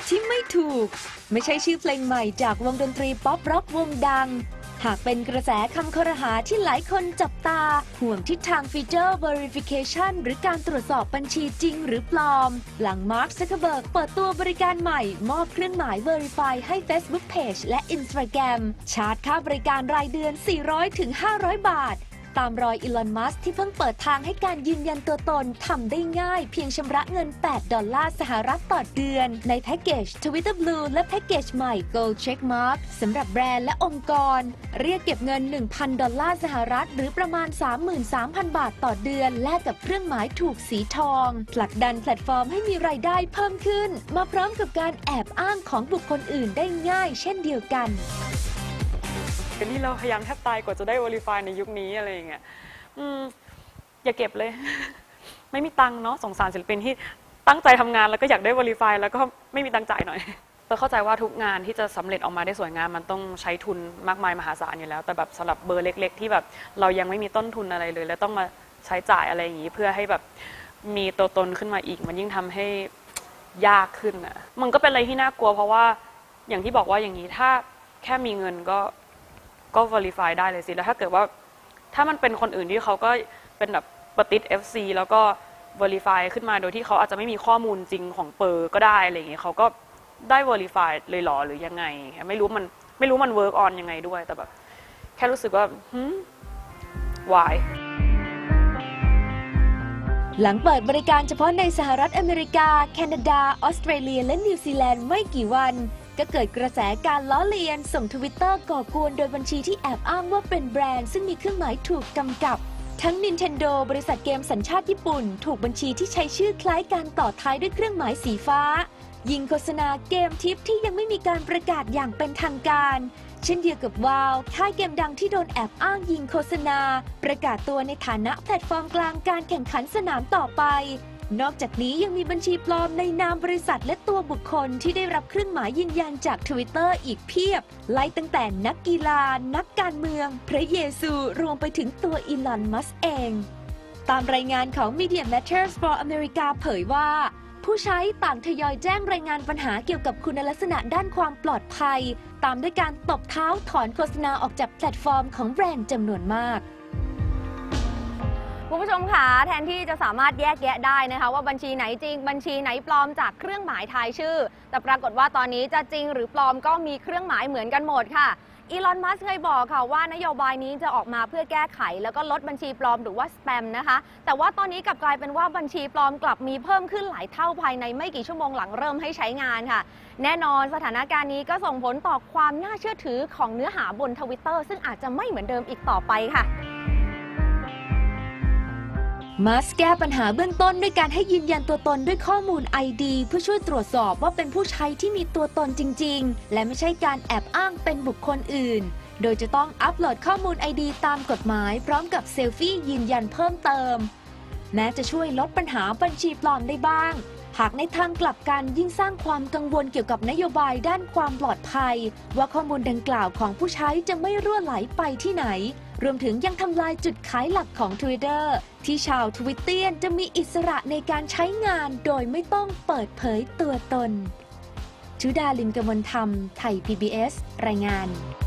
ที่ไม่ถูกไม่ใช่ชื่อเพลงใหม่จากวงดนตรีป๊อปร็อกวงดังหากเป็นกระแสคำครหาที่หลายคนจับตาห่วงทิศทางฟีเจอร์ Verification หรือการตรวจสอบบัญชีจริงหรือปลอมหลังมาร์ค ซักเคอร์เบิร์กเปิดตัวบริการใหม่มอบเครื่องหมาย Verify ให้ Facebook Page และ Instagram ชาร์จค่าบริการรายเดือน 400-500 บาทตามรอยอีลอน มัสก์ที่เพิ่งเปิดทางให้การยืนยันตัวตนทำได้ง่ายเพียงชำระเงิน$8ต่อเดือนในแพ็กเกจ Twitter Blue และแพ็กเกจใหม่ Gold Checkmark สำหรับแบรนด์และองค์กรเรียกเก็บเงิน$1,000หรือประมาณ 33,000 บาทต่อเดือนแลกกับเครื่องหมายถูกสีทองผลักดันแพลตฟอร์มให้มีรายได้เพิ่มขึ้นมาพร้อมกับการแอบอ้างของบุคคลอื่นได้ง่ายเช่นเดียวกันเป็นที่เราพยายามแทบตายกว่าจะได้ Verify ในยุคนี้อะไรอย่างเงี้ยอย่าเก็บเลย ไม่มีตังค์เนาะสงสารศิลปินที่ตั้งใจทำงานแล้วก็อยากได้ Verify แล้วก็ไม่มีตังค์จ่ายหน่อยเราเข้าใจว่าทุกงานที่จะสำเร็จออกมาได้สวยงามมันต้องใช้ทุนมากมายมหาศาลอยู่แล้วแต่แบบสำหรับเบอร์เล็กๆที่แบบเรายังไม่มีต้นทุนอะไรเลยแล้วต้องมาใช้จ่ายอะไรอย่างงี้เพื่อให้แบบมีตัวตนขึ้นมาอีกมันยิ่งทำให้ยากขึ้นอ่ะมันก็เป็นอะไรที่น่ากลัวเพราะว่าอย่างที่บอกว่าอย่างนี้ถ้าแค่มีเงินก็ verify ได้เลยสิแล้วถ้าเกิดว่าถ้ามันเป็นคนอื่นที่เขาก็เป็นแบบปฏิด FC แล้วก็ verify ขึ้นมาโดยที่เขาอาจจะไม่มีข้อมูลจริงของเปอร์ก็ได้อะไรอย่างเงี้ยเขาก็ได้ verify เลยหรอหรือยังไงไม่รู้มัน work on ยังไงด้วยแต่แบบแค่รู้สึกว่าwhy หลังเปิดบริการเฉพาะในสหรัฐอเมริกาแคนาดาออสเตรเลียและนิวซีแลนด์ไม่กี่วันก็เกิดกระแสการล้อเลียนส่งทวิตเตอร์ก่อกวนโดยบัญชีที่แอบอ้างว่าเป็นแบรนด์ซึ่งมีเครื่องหมายถูกกำกับทั้ง Nintendo บริษัทเกมสัญชาติญี่ปุ่นถูกบัญชีที่ใช้ชื่อคล้ายการต่อท้ายด้วยเครื่องหมายสีฟ้ายิงโฆษณาเกมทิปที่ยังไม่มีการประกาศอย่างเป็นทางการเช่นเดียวกับวาวค่ายเกมดังที่โดนแอบอ้างยิงโฆษณาประกาศตัวในฐานะแพลตฟอร์มกลางการแข่งขันสนามต่อไปนอกจากนี้ยังมีบัญชีปลอมในนามบริษัทและตัวบุคคลที่ได้รับเครื่องหมายยืนยันจาก Twitter อีกเพียบไล่ตั้งแต่นักกีฬานักการเมืองพระเยซูรวมไปถึงตัวอีลอน มัสก์เองตามรายงานของ Media Matters for America เผยว่าผู้ใช้ต่างทยอยแจ้งรายงานปัญหาเกี่ยวกับคุณลักษณะด้านความปลอดภัยตามด้วยการตบเท้าถอนโฆษณาออกจากแพลตฟอร์มของแบรนด์จำนวนมากคุณผู้ชมคะแทนที่จะสามารถแยกแยะได้นะคะว่าบัญชีไหนจริงบัญชีไหนปลอมจากเครื่องหมายทายชื่อแต่ปรากฏว่าตอนนี้จะจริงหรือปลอมก็มีเครื่องหมายเหมือนกันหมดค่ะอีลอน มัสก์เคยบอกค่ะว่านโยบายนี้จะออกมาเพื่อแก้ไขแล้วก็ลดบัญชีปลอมหรือว่าสแปมนะคะแต่ว่าตอนนี้กลับกลายเป็นว่าบัญชีปลอมกลับมีเพิ่มขึ้นหลายเท่าภายในไม่กี่ชั่วโมงหลังเริ่มให้ใช้งานค่ะแน่นอนสถานการณ์นี้ก็ส่งผลต่อความน่าเชื่อถือของเนื้อหาบน Twitter ซึ่งอาจจะไม่เหมือนเดิมอีกต่อไปค่ะมัสก์แก้ปัญหาเบื้องต้นด้วยการให้ยืนยันตัวตนด้วยข้อมูล ID เพื่อช่วยตรวจสอบว่าเป็นผู้ใช้ที่มีตัวตนจริงๆและไม่ใช่การแอบอ้างเป็นบุคคลอื่นโดยจะต้องอัปโหลดข้อมูล ID ตามกฎหมายพร้อมกับเซลฟี่ยืนยันเพิ่มเติมแม้จะช่วยลดปัญหาบัญชีปลอมได้บ้างหากในทางกลับกันยิ่งสร้างความกังวลเกี่ยวกับนโยบายด้านความปลอดภัยว่าข้อมูลดังกล่าวของผู้ใช้จะไม่รั่วไหลไปที่ไหนรวมถึงยังทำลายจุดขายหลักของ Twitter ที่ชาวทวิตเตียนจะมีอิสระในการใช้งานโดยไม่ต้องเปิดเผยตัวตนชุดาลินกมลธรรมไทย PBS รายงาน